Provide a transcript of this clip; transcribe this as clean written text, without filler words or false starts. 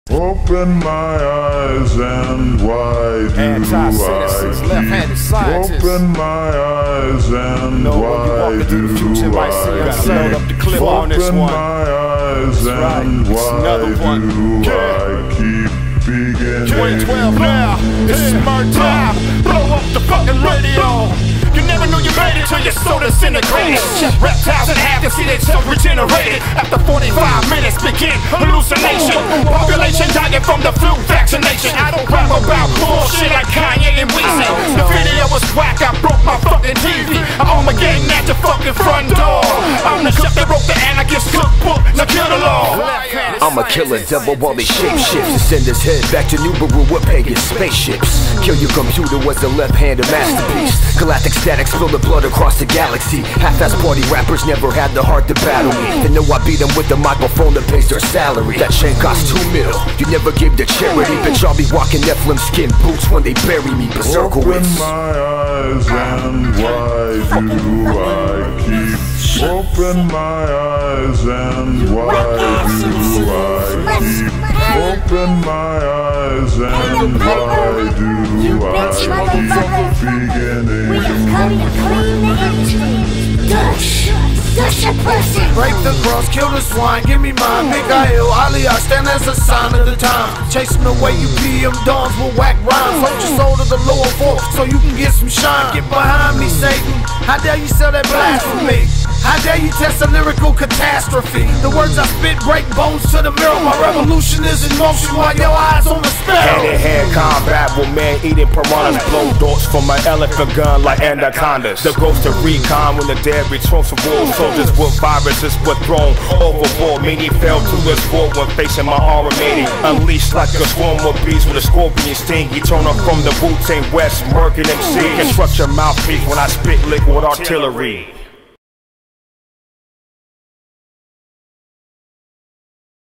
Open my eyes and why do I keep? Open my eyes and why do I keep? Open my eyes and why do I keep beginning? 2012 now, it's smart time. Blow up the fucking radio. You never knew you made it till your soul disintegrated. Reptiles in half to see they self regenerated. After 45 minutes begin hallucination. Population dying from the flu vaccination. I don't rap about bullshit like Kanye and Weezy. The video was whack, I broke my fucking TV. I'm on my game at your fucking front door. I'm the chef that wrote the anarchist cookbook, now kill the law. I'm a killer devil while they shape shifts and send his head back to Nibiru with pagan spaceships. Kill your computer was a left-handed masterpiece. Galactic static spill the blood across the galaxy. Half-ass party rappers never had the heart to battle me. They know I beat them with the microphone that pays their salary. That chain costs $2 mil. You never gave the charity. Bitch, I'll be walking Nephilim skin boots when they bury me. Berserker Open my eyes and why do I keep? Open my eyes and why do I keep? Open my eyes and why do I keep beginning? Dush your pussy. Break the cross, kill the swine, give me mine. Mikael Ali, I stand as a sign of the time. Chasing away you PM dawns with whack rhymes. Hold your soul to the lower fork so you can get some shine. Get behind me, Satan. How dare you sell that blasphemy? How dare you test a lyrical catastrophe? The words I spit break bones to the mirror. My revolution is in motion while your eyes on the spell. Hand-in-hand combat with man-eating piranhas. Blow darts from my elephant gun like anacondas. The ghost of recon when the dead return from war. Soldiers with viruses were thrown overboard. Many fell to this war when facing my armady. Unleashed like a swarm of bees with a scorpion sting. Eternal from the Wu-Tang West, murking MC. Construct your mouthpiece when I spit liquid artillery.